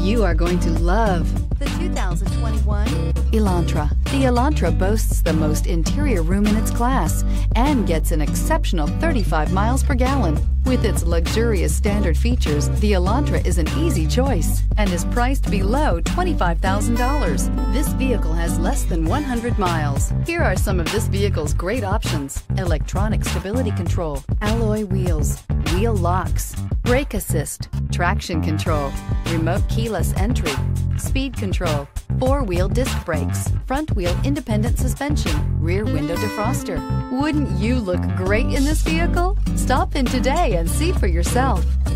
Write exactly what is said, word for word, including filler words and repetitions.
You are going to love the two thousand twenty-one Elantra. The Elantra boasts the most interior room in its class and gets an exceptional thirty-five miles per gallon. With its luxurious standard features, the Elantra is an easy choice and is priced below twenty-five thousand dollars. This vehicle has less than one hundred miles. Here are some of this vehicle's great options: electronic stability control, alloy wheels, wheel locks, brake assist, traction control, remote keyless entry, speed control, four-wheel disc brakes, front-wheel independent suspension, rear window defroster. Wouldn't you look great in this vehicle? Stop in today and see for yourself.